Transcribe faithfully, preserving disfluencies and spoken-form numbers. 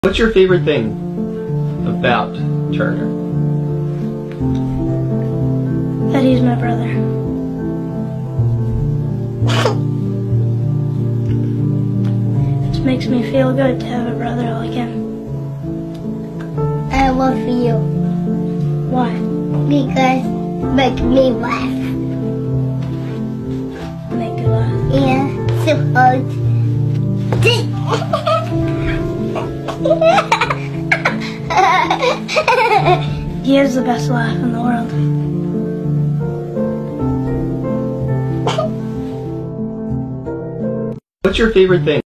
What's your favorite thing about Turner? That he's my brother. It makes me feel good to have a brother like him. I love you. Why? Because make me laugh. Make you laugh. Yeah, so hard. He is the best laugh in the world. What's your favorite thing?